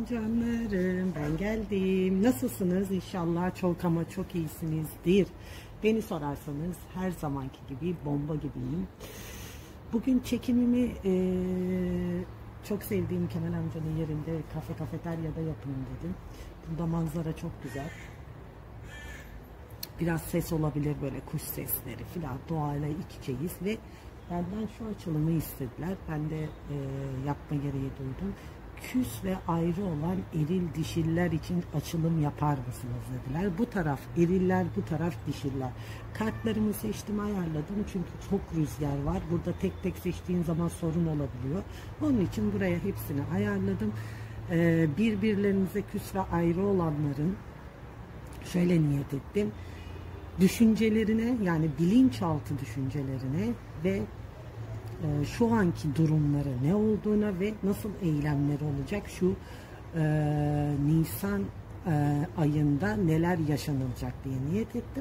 Canlarım, ben geldim. Nasılsınız? İnşallah çok ama çok iyisinizdir. Beni sorarsanız her zamanki gibi bomba gibiyim. Bugün çekimimi çok sevdiğim Kemal amcanın yerinde kafeteryada yapayım dedim. Burada manzara çok güzel. Biraz ses olabilir, böyle kuş sesleri falan, doğayla iç içeyiz ve benden şu açılımı istediler. Ben de yapma gereği duydum. Küs ve ayrı olan eril dişiller için açılım yapar mısınız dediler. Bu taraf eriller, bu taraf dişiller. Kartlarımı seçtim, ayarladım çünkü çok rüzgar var. Burada tek tek seçtiğin zaman sorun olabiliyor. Onun için buraya hepsini ayarladım. Birbirlerinize küs ve ayrı olanların şöyle niyet ettim. Düşüncelerine, yani bilinçaltı düşüncelerine ve şu anki durumları ne olduğuna ve nasıl eylemleri olacak, şu Nisan ayında neler yaşanılacak diye niyet ettim.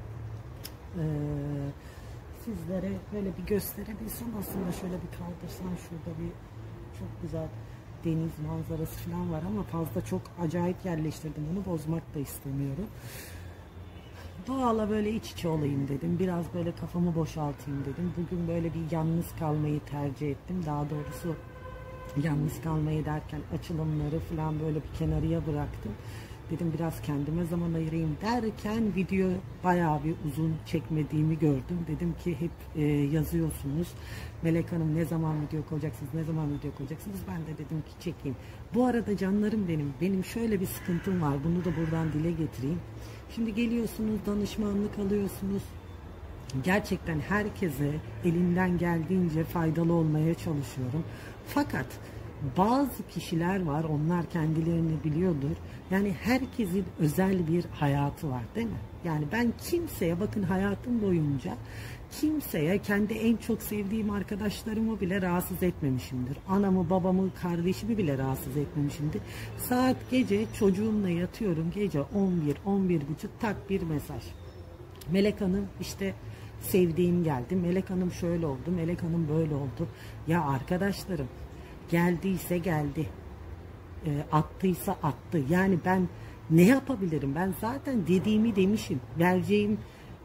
Sizlere böyle bir gösterebilsem, aslında şöyle bir kaldırsam, şurada bir çok güzel deniz manzarası falan var ama fazla çok acayip yerleştirdim, onu bozmak da istemiyorum. Doğala böyle iç içe olayım dedim. Biraz böyle kafamı boşaltayım dedim. Bugün böyle bir yalnız kalmayı tercih ettim. Daha doğrusu yalnız kalmayı derken açılımları falan böyle bir kenarıya bıraktım. Dedim biraz kendime zaman ayırayım derken video bayağı bir uzun çekmediğimi gördüm. Dedim ki hep yazıyorsunuz. Melek Hanım ne zaman video koyacaksınız, ne zaman video koyacaksınız? Ben de dedim ki çekeyim. Bu arada canlarım benim şöyle bir sıkıntım var. Bunu da buradan dile getireyim. Şimdi geliyorsunuz, danışmanlık alıyorsunuz. Gerçekten herkese elinden geldiğince faydalı olmaya çalışıyorum. Fakat bazı kişiler var, onlar kendilerini biliyordur. Yani herkesin özel bir hayatı var, değil mi? Yani ben kimseye, bakın hayatım boyunca kimseye, kendi en çok sevdiğim arkadaşlarımı bile rahatsız etmemişimdir. Anamı, babamı, kardeşimi bile rahatsız etmemişimdir. Saat gece çocuğumla yatıyorum, gece 11-11.30 tak bir mesaj. Melek Hanım işte sevdiğim geldi, Melek Hanım şöyle oldu, Melek Hanım böyle oldu. Ya arkadaşlarım, geldiyse geldi, attıysa attı. Yani ben ne yapabilirim? Ben zaten dediğimi demişim, vereceğim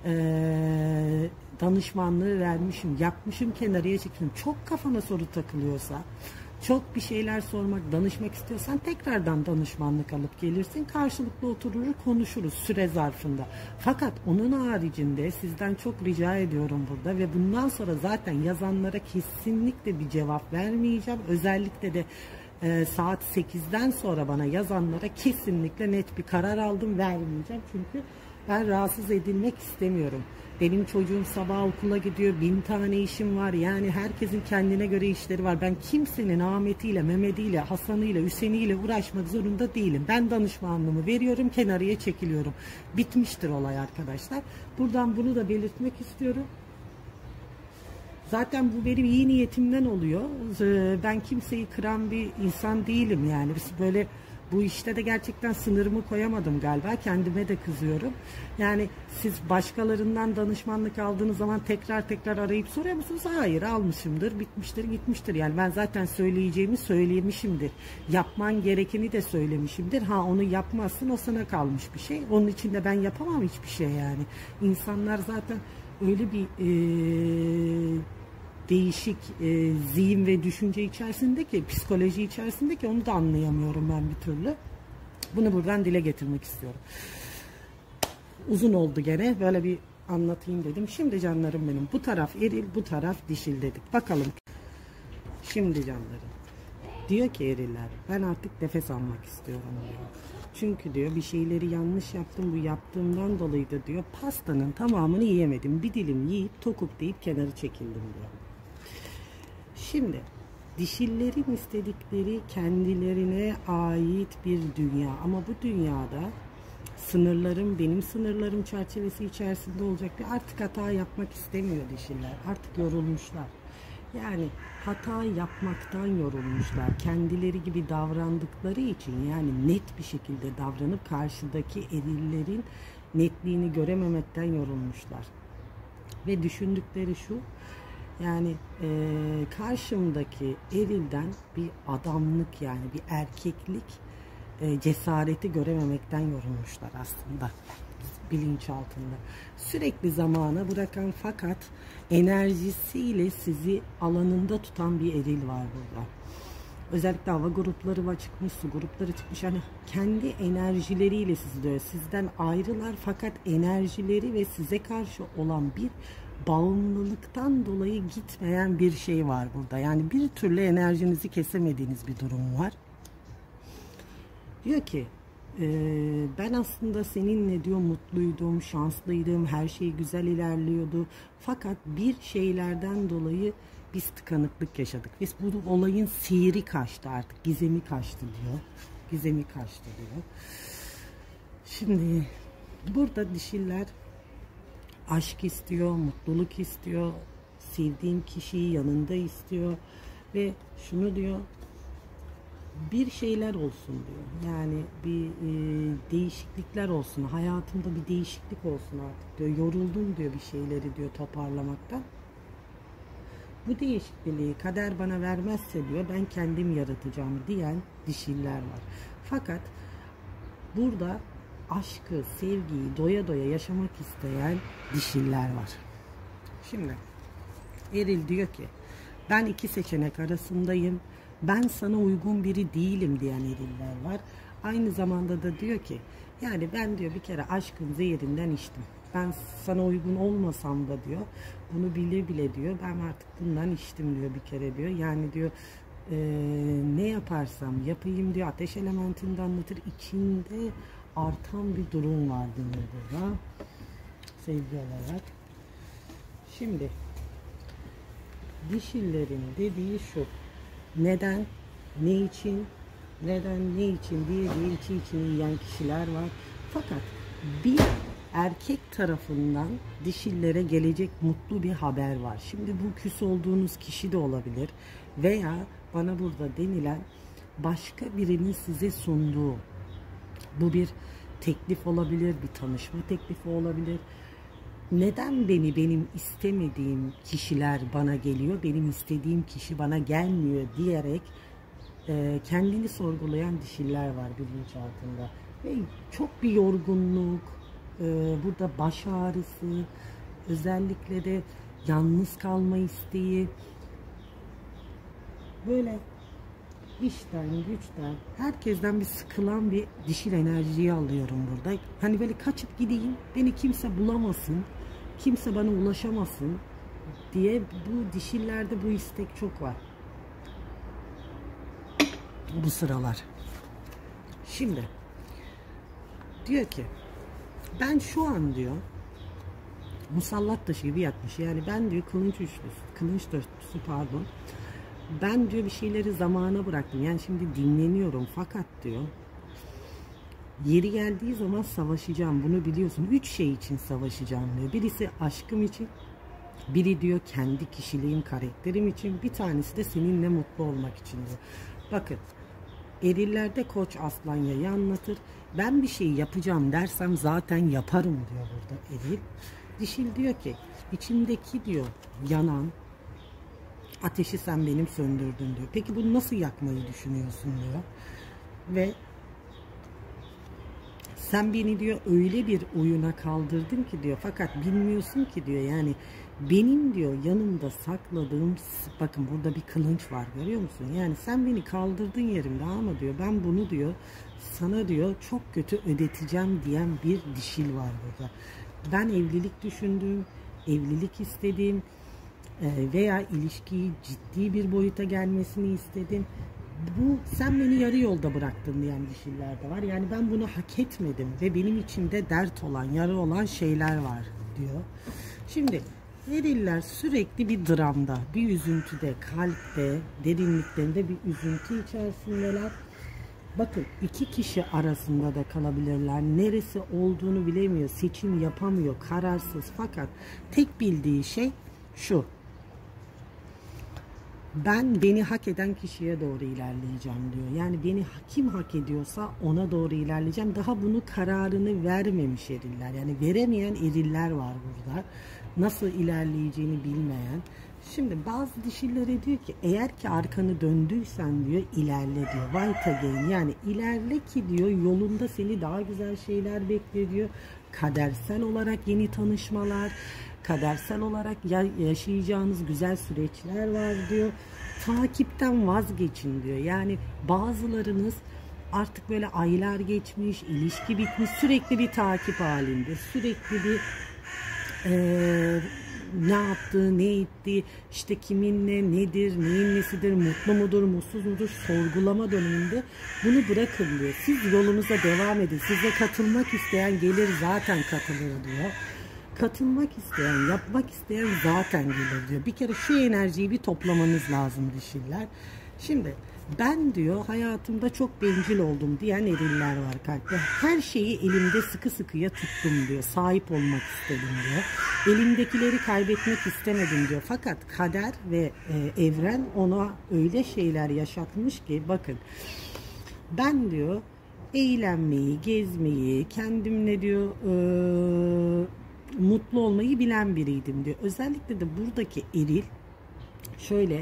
danışmanlığı vermişim, yapmışım, kenarıya çekmişim. Çok kafana soru takılıyorsa, çok bir şeyler sormak, danışmak istiyorsan tekrardan danışmanlık alıp gelirsin. Karşılıklı oturur, konuşuruz süre zarfında. Fakat onun haricinde sizden çok rica ediyorum burada ve bundan sonra zaten yazanlara kesinlikle bir cevap vermeyeceğim. Özellikle de saat 8'den sonra bana yazanlara kesinlikle net bir karar aldım, vermeyeceğim. Çünkü ben rahatsız edilmek istemiyorum. Benim çocuğum sabah okula gidiyor, 1000 tane işim var. Yani herkesin kendine göre işleri var. Ben kimsenin Ahmet'iyle, Mehmet'iyle, Hasan'ıyla, Hüseyin'iyle uğraşmak zorunda değilim. Ben danışmanlığımı veriyorum, kenarıya çekiliyorum. Bitmiştir olay arkadaşlar. Buradan bunu da belirtmek istiyorum. Zaten bu benim iyi niyetimden oluyor. Ben kimseyi kıran bir insan değilim yani. Biz böyle bu işte de gerçekten sınırımı koyamadım galiba. Kendime de kızıyorum. Yani siz başkalarından danışmanlık aldığınız zaman tekrar arayıp soruyor musunuz? Hayır, almışımdır, bitmiştir, gitmiştir. Yani ben zaten söyleyeceğimi söylemişimdir. Yapman gerekeni de söylemişimdir. Ha, onu yapmazsın, o sana kalmış bir şey. Onun için de ben yapamam hiçbir şey yani. İnsanlar zaten öyle bir değişik zihin ve düşünce içerisindeki, psikoloji içerisindeki, onu da anlayamıyorum ben bir türlü. Bunu buradan dile getirmek istiyorum. Uzun oldu gene, böyle bir anlatayım dedim. Şimdi canlarım benim, bu taraf eril, bu taraf dişil dedik. Bakalım. Şimdi canlarım, diyor ki eriller, ben artık nefes almak istiyorum diyor. Çünkü diyor bir şeyleri yanlış yaptım, bu yaptığımdan dolayı da diyor pastanın tamamını yiyemedim. Bir dilim yiyip tokuk deyip kenarı çekildim diyor. Şimdi dişillerin istedikleri kendilerine ait bir dünya, ama bu dünyada sınırlarım, benim sınırlarım çerçevesi içerisinde olacak. Artık hata yapmak istemiyor dişiller, artık yorulmuşlar. Yani hata yapmaktan yorulmuşlar. Kendileri gibi davrandıkları için, yani net bir şekilde davranıp karşıdaki erillerin netliğini görememekten yorulmuşlar. Ve düşündükleri şu, yani karşımdaki erilden bir adamlık, yani bir erkeklik cesareti görememekten yorulmuşlar aslında bilinçaltında. Sürekli zamana bırakan fakat enerjisiyle sizi alanında tutan bir eril var burada. Özellikle hava grupları var çıkmış, su grupları çıkmış. Yani kendi enerjileriyle sizi diyor. Sizden ayrılar fakat enerjileri ve size karşı olan bir bağımlılıktan dolayı gitmeyen bir şey var burada. Yani bir türlü enerjinizi kesemediğiniz bir durum var. Diyor ki ben aslında seninle diyor mutluydum, şanslıydım, her şey güzel ilerliyordu. Fakat bir şeylerden dolayı biz tıkanıklık yaşadık. Biz bu olayın sihri kaçtı artık, gizemi kaçtı diyor. Gizemi kaçtı diyor. Şimdi burada dişiller aşk istiyor, mutluluk istiyor, sevdiğim kişiyi yanında istiyor ve şunu diyor, bir şeyler olsun diyor. Yani bir değişiklikler olsun, hayatımda bir değişiklik olsun artık diyor. Yoruldum diyor bir şeyleri diyor toparlamaktan. Bu değişikliği kader bana vermezse diyor ben kendim yaratacağım diyen dişiller var. Fakat burada aşkı, sevgiyi doya doya yaşamak isteyen dişiller var. Şimdi eril diyor ki ben iki seçenek arasındayım. Ben sana uygun biri değilim diyen eriller var. Aynı zamanda da diyor ki yani ben diyor bir kere aşkın zehirinden içtim. Ben sana uygun olmasam da diyor bunu bile bile diyor ben artık bundan içtim diyor bir kere diyor. Yani diyor ne yaparsam yapayım diyor ateş elementinde anlatır. İçinde artan bir durum var diyor burada sevgi olarak. Şimdi dişillerin dediği şu. Neden, ne için, neden, ne için diye içi içini yiyen kişiler var. Fakat bir erkek tarafından dişillere gelecek mutlu bir haber var. Şimdi bu küs olduğunuz kişi de olabilir veya bana burada denilen başka birinin size sunduğu bu bir teklif olabilir, bir tanışma teklifi olabilir. Neden benim istemediğim kişiler bana geliyor, benim istediğim kişi bana gelmiyor diyerek kendini sorgulayan dişiller var bilinçaltında. Ve çok bir yorgunluk, burada baş ağrısı, özellikle de yalnız kalma isteği, böyle işten, güçten, herkesten bir sıkılan bir dişil enerjiyi alıyorum burada. Hani böyle kaçıp gideyim, beni kimse bulamasın, kimse bana ulaşamasın diye bu dişillerde bu istek çok var. Bu sıralar. Şimdi diyor ki ben şu an diyor musallat taşı gibi yatmış. Yani ben diyor kılınç dörtlüsü pardon. Ben diyor bir şeyleri zamana bıraktım. Yani şimdi dinleniyorum fakat diyor yeri geldiği zaman savaşacağım. Bunu biliyorsun. 3 şey için savaşacağım diyor. Birisi aşkım için. Biri diyor kendi kişiliğim, karakterim için. Bir tanesi de seninle mutlu olmak için diyor. Bakın. Erillerde Koç aslan yayı anlatır. Ben bir şey yapacağım dersem zaten yaparım diyor burada eril. Dişil diyor ki içimdeki diyor yanan ateşi sen benim söndürdün diyor. Peki bunu nasıl yakmayı düşünüyorsun diyor. Ve sen beni diyor öyle bir oyuna kaldırdın ki diyor. Fakat bilmiyorsun ki diyor yani benim diyor yanımda sakladığım bakın burada bir kılınç var görüyor musun? Yani sen beni kaldırdın yerimde ama diyor ben bunu diyor sana diyor çok kötü ödeteceğim diyen bir dişil var burada. Ben evlilik düşündüm, evlilik istedim veya ilişkiyi ciddi bir boyuta gelmesini istedim. Sen beni yarı yolda bıraktın diyen dişiller de var. Yani ben bunu hak etmedim ve benim içimde dert olan, yara olan şeyler var diyor. Şimdi eriller sürekli bir dramda, bir üzüntüde, kalpte, derinliklerinde bir üzüntü içerisindeler. Bakın iki kişi arasında da kalabilirler. Neresi olduğunu bilemiyor, seçim yapamıyor, kararsız. Fakat tek bildiği şey şu. Ben beni hak eden kişiye doğru ilerleyeceğim diyor. Yani beni kim hak ediyorsa ona doğru ilerleyeceğim. Daha bunu kararını vermemiş eriller. Yani veremeyen eriller var burada. Nasıl ilerleyeceğini bilmeyen Şimdi bazı dişillere diyor ki eğer ki arkanı döndüysen diyor ilerle diyor. Wait again, yani ilerle ki diyor yolunda seni daha güzel şeyler bekliyor diyor. Kadersel olarak yeni tanışmalar, kadersel olarak yaşayacağınız güzel süreçler var diyor. Takipten vazgeçin diyor. Yani bazılarınız artık böyle aylar geçmiş, ilişki bitmiş, sürekli bir takip halinde, sürekli bir ne yaptığı, ne etti, işte kiminle, nedir, neyin nesidir, mutlu mudur, mutsuz mudur sorgulama döneminde bunu bırakın diyor. Siz yolunuza devam edin. Size katılmak isteyen gelir zaten katılır diyor. Katılmak isteyen, yapmak isteyen zaten gelir diyor. Bir kere şu enerjiyi bir toplamanız lazım dişiller. Şimdi ben diyor hayatımda çok bencil oldum diyen eriller var kalpte. Her şeyi elimde sıkı sıkıya tuttum diyor. Sahip olmak istedim diyor. Elimdekileri kaybetmek istemedim diyor. Fakat kader ve evren ona öyle şeyler yaşatmış ki bakın. Ben diyor eğlenmeyi, gezmeyi, kendimle diyor mutlu olmayı bilen biriydim diyor. Özellikle de buradaki eril şöyle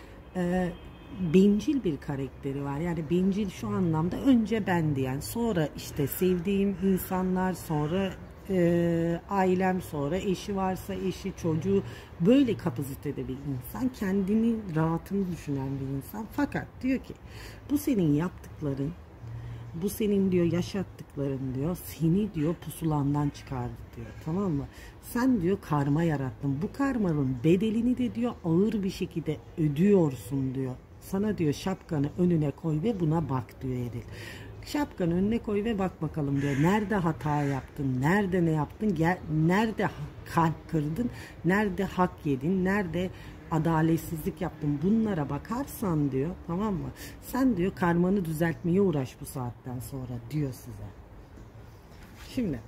bencil bir karakteri var. Yani bencil şu anlamda önce ben diyen, sonra işte sevdiğim insanlar, sonra ailem, sonra eşi varsa eşi, çocuğu, böyle kapasitede bir insan. Kendini rahatını düşünen bir insan. Fakat diyor ki bu senin yaptıkların, bu senin diyor yaşattıkların diyor seni diyor pusulandan çıkardı diyor, tamam mı? Sen diyor karma yarattın. Bu karmanın bedelini de diyor ağır bir şekilde ödüyorsun diyor. Sana diyor şapkanı önüne koy ve buna bak diyor eril. Şapkanı önüne koy ve bak bakalım diyor. Nerede hata yaptın? Nerede ne yaptın? Nerede kalp kırdın? Nerede hak yedin? Nerede adaletsizlik yaptın? Bunlara bakarsan diyor, tamam mı? Sen diyor karmanı düzeltmeye uğraş bu saatten sonra diyor size. Şimdi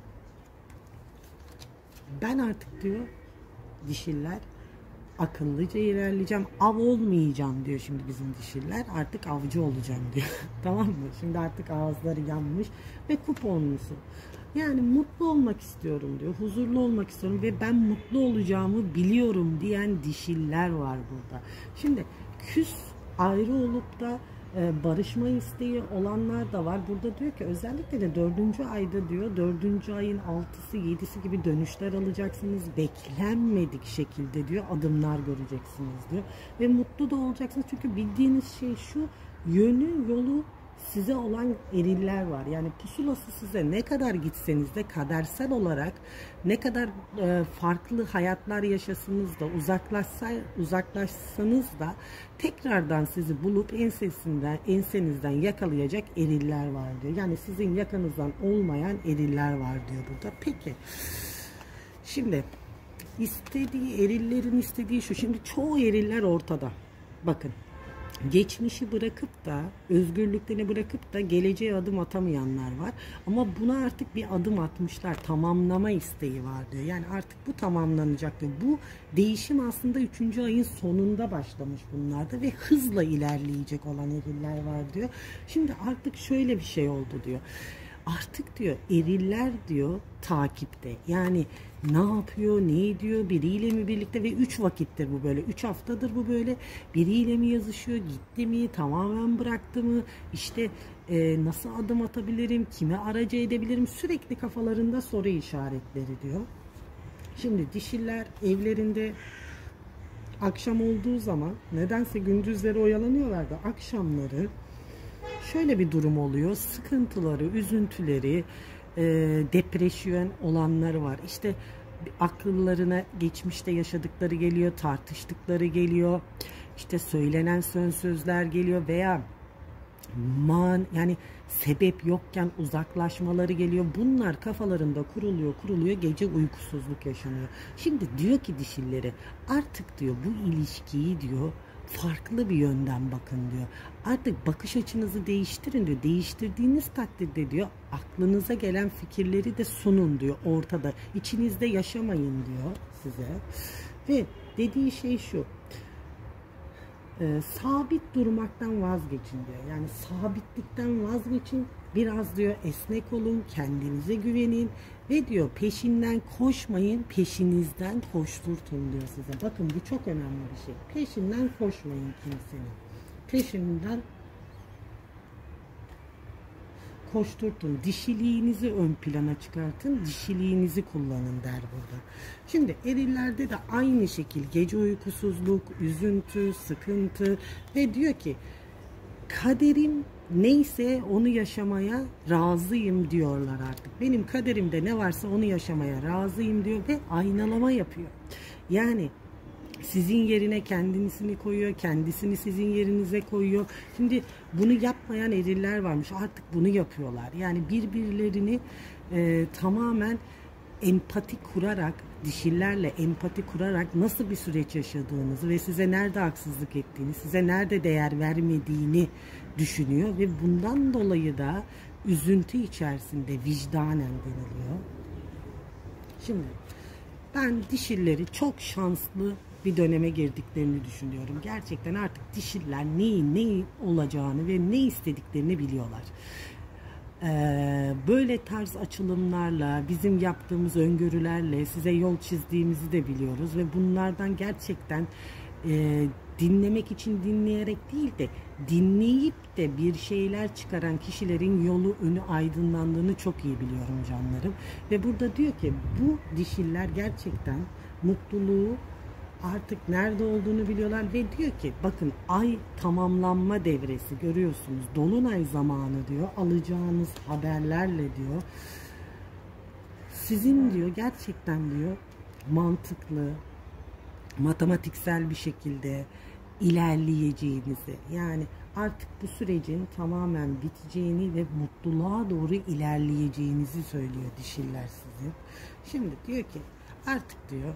ben artık diyor dişiller akıllıca ilerleyeceğim. Av olmayacağım diyor şimdi bizim dişiller. Artık avcı olacağım diyor. Tamam mı? Şimdi artık ağızları yanmış ve kuponlusu. Yani mutlu olmak istiyorum diyor. Huzurlu olmak istiyorum ve ben mutlu olacağımı biliyorum diyen dişiller var burada. Şimdi küs ayrı olup da barışma isteği olanlar da var. Burada diyor ki özellikle de 4. ayda diyor 4. ayın 6'sı 7'si gibi dönüşler alacaksınız. Beklenmedik şekilde diyor adımlar göreceksiniz diyor. Ve mutlu da olacaksınız. Çünkü bildiğiniz şey şu, yönü yolu size olan eriller var. Yani pusulası size ne kadar gitseniz de kadersel olarak ne kadar farklı hayatlar yaşasınız da uzaklaşsanız da tekrardan sizi bulup ensenizden yakalayacak eriller var diyor. Yani sizin yakanızdan olmayan eriller var diyor burada. Peki şimdi istediği erillerin istediği şu. Şimdi çoğu eriller ortada. Bakın. Geçmişi bırakıp da, özgürlüklerini bırakıp da geleceğe adım atamayanlar var. Ama buna artık bir adım atmışlar. Tamamlama isteği var diyor. Yani artık bu tamamlanacak diyor. Bu değişim aslında 3. ayın sonunda başlamış bunlarda ve hızla ilerleyecek olan eriller var diyor. Şimdi artık şöyle bir şey oldu diyor. Artık diyor eriller diyor takipte. Yani ne yapıyor, ne ediyor, biriyle mi birlikte ve 3 vakittir bu böyle. 3 haftadır bu böyle. Biriyle mi yazışıyor, gitti mi, tamamen bıraktı mı, işte nasıl adım atabilirim, kime aracı edebilirim, sürekli kafalarında soru işaretleri diyor. Şimdi dişiller evlerinde akşam olduğu zaman nedense gündüzleri oyalanıyorlar da akşamları şöyle bir durum oluyor. Sıkıntıları, üzüntüleri, depresyon olanları var. İşte akıllarına geçmişte yaşadıkları geliyor, tartıştıkları geliyor. İşte söylenen sözler geliyor veya yani sebep yokken uzaklaşmaları geliyor. Bunlar kafalarında kuruluyor, gece uykusuzluk yaşanıyor. Şimdi diyor ki dişilleri artık diyor bu ilişkiyi diyor farklı bir yönden bakın diyor. Artık bakış açınızı değiştirin diyor. Değiştirdiğiniz takdirde diyor aklınıza gelen fikirleri de sunun diyor ortada. İçinizde yaşamayın diyor size. Ve dediği şey şu. Sabit durmaktan vazgeçin diyor. Yani sabitlikten vazgeçin. Biraz diyor esnek olun, kendinize güvenin Ve diyor peşinden koşmayın, peşinizden koşturtun diyor size. Bakın bu çok önemli bir şey. Peşinden koşmayın kimsenin. Peşinden koşturtun. Dişiliğinizi ön plana çıkartın. Dişiliğinizi kullanın der burada. Şimdi erillerde de aynı şekil gece uykusuzluk, üzüntü, sıkıntı ve diyor ki kaderim neyse onu yaşamaya razıyım diyorlar artık. Benim kaderimde ne varsa onu yaşamaya razıyım diyor ve aynalama yapıyor. Yani sizin yerine kendisini koyuyor, kendisini sizin yerinize koyuyor. Şimdi bunu yapmayan eriller varmış. Artık bunu yapıyorlar. Yani birbirlerini tamamen empati kurarak, dişillerle empati kurarak nasıl bir süreç yaşadığınızı ve size nerede haksızlık ettiğini, size nerede değer vermediğini düşünüyor ve bundan dolayı da üzüntü içerisinde vicdanen deniliyor. Şimdi ben dişilleri çok şanslı bir döneme girdiklerini düşünüyorum. Gerçekten artık dişiller neyin olacağını ve ne istediklerini biliyorlar. Böyle tarz açılımlarla, bizim yaptığımız öngörülerle size yol çizdiğimizi de biliyoruz ve bunlardan gerçekten dinlemek için dinleyerek değil de dinleyip de bir şeyler çıkaran kişilerin yolu önü aydınlandığını çok iyi biliyorum canlarım. Ve burada diyor ki bu dişiller gerçekten mutluluğu artık nerede olduğunu biliyorlar ve diyor ki bakın ay tamamlanma devresi görüyorsunuz. Dolunay zamanı diyor. Alacağınız haberlerle diyor. Sizin diyor gerçekten diyor mantıklı, matematiksel bir şekilde ilerleyeceğinizi, yani artık bu sürecin tamamen biteceğini ve mutluluğa doğru ilerleyeceğinizi söylüyor dişiller size. Şimdi diyor ki artık diyor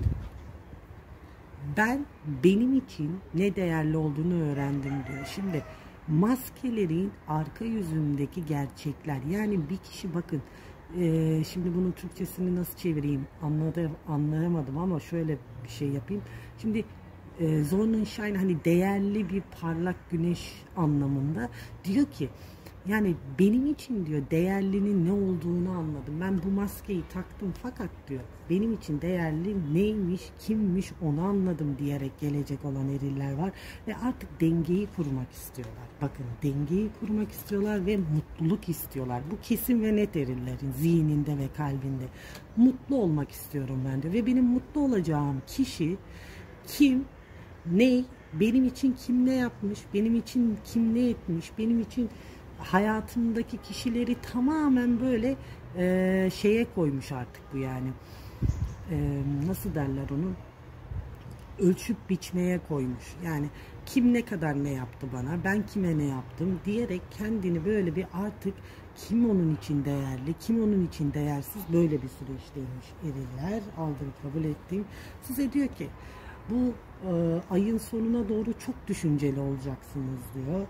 benim için ne değerli olduğunu öğrendim diyor. Şimdi maskelerin arka yüzündeki gerçekler, yani bir kişi bakın şimdi bunun Türkçesini nasıl çevireyim anlayamadım ama şöyle bir şey yapayım. Şimdi Sonnenschein hani değerli bir parlak güneş anlamında diyor ki yani benim için diyor değerlinin ne olduğunu anladım. Ben bu maskeyi taktım fakat diyor benim için değerli neymiş, kimmiş onu anladım diyerek gelecek olan eriller var. Ve artık dengeyi kurmak istiyorlar. Bakın dengeyi kurmak istiyorlar ve mutluluk istiyorlar. Bu kesin ve net erillerin zihninde ve kalbinde. Mutlu olmak istiyorum ben diyor. Ve benim mutlu olacağım kişi kim, ne, benim için kim ne yapmış, benim için kim ne etmiş, benim için hayatımdaki kişileri tamamen böyle şeye koymuş artık bu yani. Nasıl derler onu? Ölçüp biçmeye koymuş. Yani kim ne kadar ne yaptı bana, ben kime ne yaptım diyerek kendini böyle bir artık kim onun için değerli, kim onun için değersiz böyle bir süreçteymiş eriller. Aldım, kabul ettim. Size diyor ki bu ayın sonuna doğru çok düşünceli olacaksınız diyor.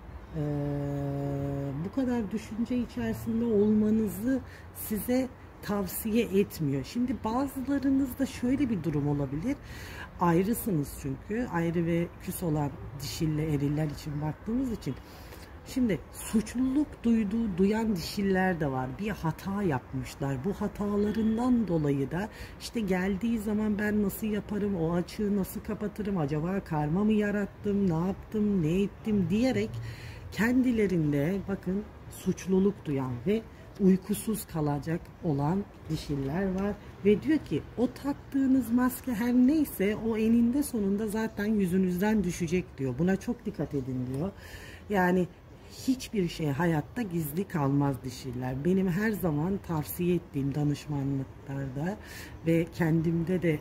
Bu kadar düşünce içerisinde olmanızı size tavsiye etmiyor. Şimdi bazılarınızda şöyle bir durum olabilir. Ayrısınız çünkü. Ayrı ve küs olan dişille eriller için baktığımız için. Şimdi suçluluk duyan dişiller de var. Bir hata yapmışlar. Bu hatalarından dolayı da işte geldiği zaman ben nasıl yaparım, o açığı nasıl kapatırım, acaba karma mı yarattım, ne yaptım, ne ettim diyerek kendilerinde bakın suçluluk duyan ve uykusuz kalacak olan dişiller var. Ve diyor ki o taktığınız maske her neyse o eninde sonunda zaten yüzünüzden düşecek diyor. Buna çok dikkat edin diyor. Yani hiçbir şey hayatta gizli kalmaz dişiller. Benim her zaman tavsiye ettiğim danışmanlıklarda ve kendimde de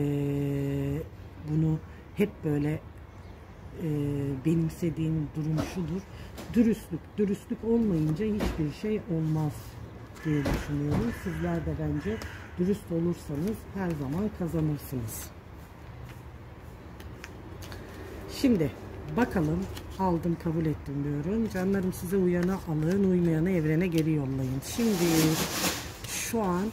bunu hep böyle benimsediğim durum şudur. Dürüstlük olmayınca hiçbir şey olmaz diye düşünüyorum. Sizler de bence dürüst olursanız her zaman kazanırsınız. Şimdi bakalım, aldım kabul ettim diyorum. Canlarım size uyanı alın, uymayanı evrene geri yollayın. Şimdi şu an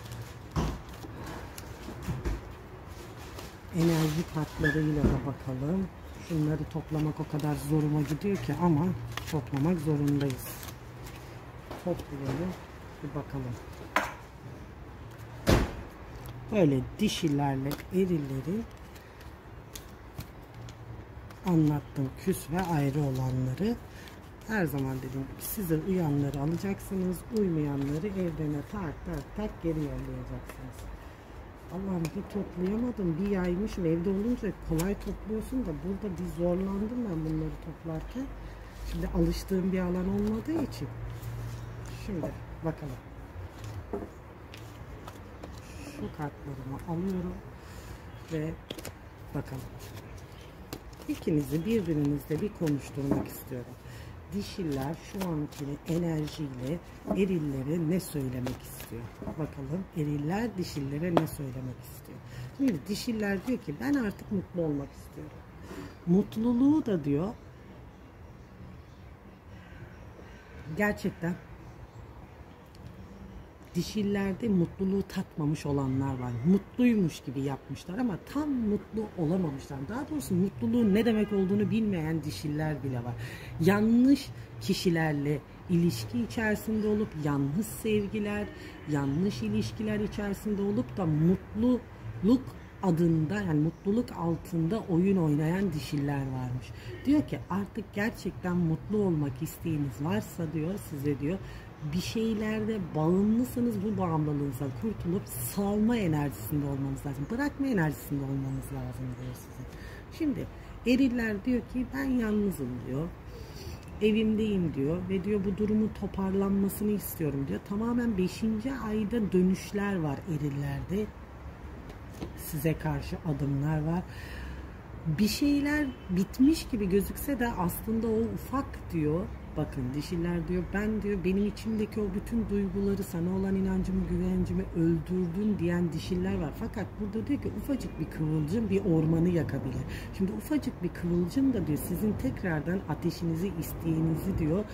enerji kartlarıyla da bakalım. Şunları toplamak o kadar zoruma gidiyor ki ama toplamak zorundayız. Toplayalım. Bir bakalım. Böyle dişilerle erilleri anlattım. Küs ve ayrı olanları. Her zaman dediğim gibi size uyanları alacaksınız. Uymayanları evrene tak geri yollayacaksınız. Allah'ım bir toplayamadım. Bir yaymışım. Evde olunca kolay topluyorsun da burada bir zorlandım ben bunları toplarken. Şimdi alıştığım bir alan olmadığı için. Şimdi bakalım. Şu kartlarımı alıyorum ve bakalım. İkinizi birbirinizle bir konuşturmak istiyorum. Dişiler şu anki enerjiyle erillere ne söylemek istiyor? Bakalım eriller dişillere ne söylemek istiyor? Şimdi dişiller diyor ki ben artık mutlu olmak istiyorum. Mutluluğu da diyor gerçekten dişillerde mutluluğu tatmamış olanlar var. Mutluymuş gibi yapmışlar ama tam mutlu olamamışlar. Daha doğrusu mutluluğun ne demek olduğunu bilmeyen dişiller bile var. Yanlış kişilerle ilişki içerisinde olup yanlış sevgiler, yanlış ilişkiler içerisinde olup da mutluluk adında, yani mutluluk altında oyun oynayan dişiller varmış. Diyor ki artık gerçekten mutlu olmak isteğiniz varsa diyor size diyor bir şeylerde bağımlısınız, bu bağımlılığınızdan kurtulup salma enerjisinde olmanız lazım. Bırakma enerjisinde olmanız lazım diyor size. Şimdi eriller diyor ki ben yalnızım diyor. Evimdeyim diyor ve diyor bu durumun toparlanmasını istiyorum diyor. Tamamen 5. ayda dönüşler var erillerde. Size karşı adımlar var. Bir şeyler bitmiş gibi gözükse de aslında o ufak diyor. Bakın dişiler diyor ben diyor benim içimdeki o bütün duyguları, sana olan inancımı, güvencimi öldürdün diyen dişiler var. Fakat burada diyor ki ufacık bir kıvılcım bir ormanı yakabilir. Şimdi ufacık bir kıvılcım da diyor sizin tekrardan ateşinizi, isteğinizi diyor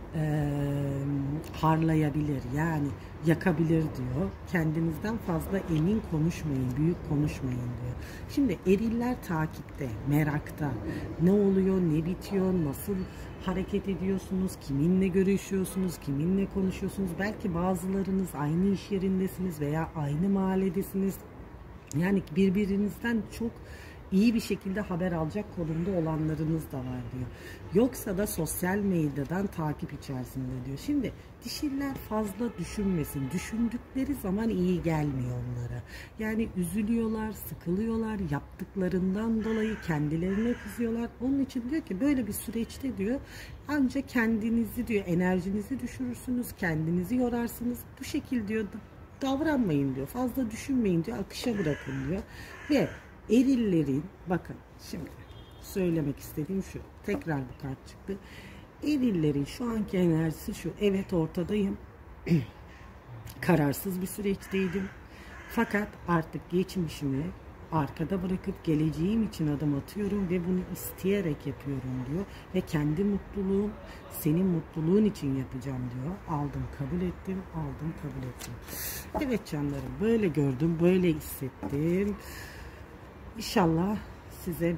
harlayabilir, yani yakabilir diyor. Kendinizden fazla emin konuşmayın, büyük konuşmayın diyor. Şimdi eriller takipte, merakta. Ne oluyor, ne bitiyor, nasıl hareket ediyorsunuz, kiminle görüşüyorsunuz, kiminle konuşuyorsunuz. Belki bazılarınız aynı iş yerindesiniz veya aynı mahalledesiniz. Yani birbirinizden çok iyi bir şekilde haber alacak konumda olanlarınız da var diyor. Yoksa da sosyal medyadan takip içerisinde diyor. Şimdi dişiler fazla düşünmesin. Düşündükleri zaman iyi gelmiyor onlara. Yani üzülüyorlar, sıkılıyorlar, yaptıklarından dolayı kendilerine kızıyorlar. Onun için diyor ki böyle bir süreçte diyor ancak kendinizi diyor, enerjinizi düşürürsünüz, kendinizi yorarsınız. Bu şekilde diyor davranmayın diyor. Fazla düşünmeyin diyor. Akışa bırakın diyor. Ve erillerin, bakın şimdi söylemek istediğim şu, tekrar bu kart çıktı. Erillerin şu anki enerjisi şu: evet ortadayım, kararsız bir süreçteydim, fakat artık geçmişimi arkada bırakıp geleceğim için adım atıyorum ve bunu isteyerek yapıyorum diyor. Ve kendi mutluluğum senin mutluluğun için yapacağım diyor. Aldım, kabul ettim, aldım, kabul ettim. Evet canlarım, böyle gördüm, böyle hissettim. İnşallah size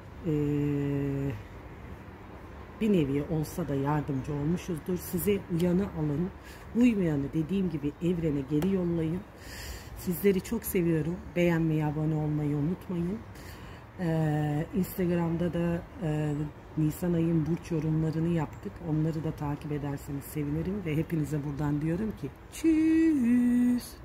bir nevi olsa da yardımcı olmuşuzdur. Size uyanı alın, uymayanı dediğim gibi evrene geri yollayın. Sizleri çok seviyorum. Beğenmeyi, abone olmayı unutmayın. Instagram'da da Nisan ayın burç yorumlarını yaptık. Onları da takip ederseniz sevinirim ve hepinize buradan diyorum ki tschüss.